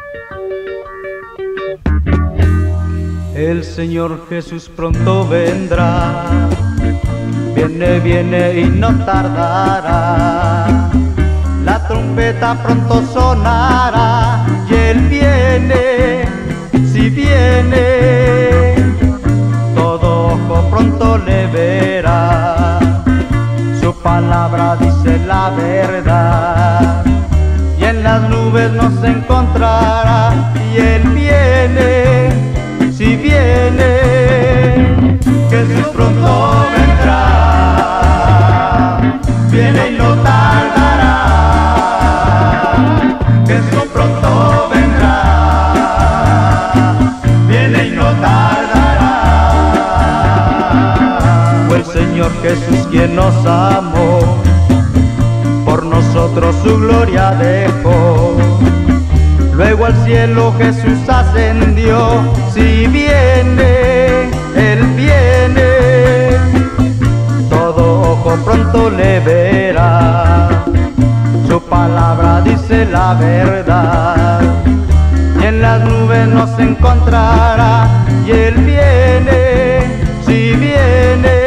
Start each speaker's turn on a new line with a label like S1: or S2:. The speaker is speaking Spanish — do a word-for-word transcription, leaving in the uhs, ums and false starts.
S1: El Señor Jesús pronto vendrá, viene, viene y no tardará. La trompeta pronto sonará y Él viene, si viene, todo ojo pronto le verá. Su palabra dice la verdad y en las nubes nos encontrará y Él viene, si viene, Jesús pronto vendrá, viene y no tardará, Jesús pronto vendrá, viene y no tardará. Fue el Señor Jesús quien nos amó, por nosotros su gloria dejó. Luego al cielo Jesús ascendió, si viene, Él viene, todo ojo pronto le verá. Su palabra dice la verdad y en las nubes nos encontrará y Él viene, si viene,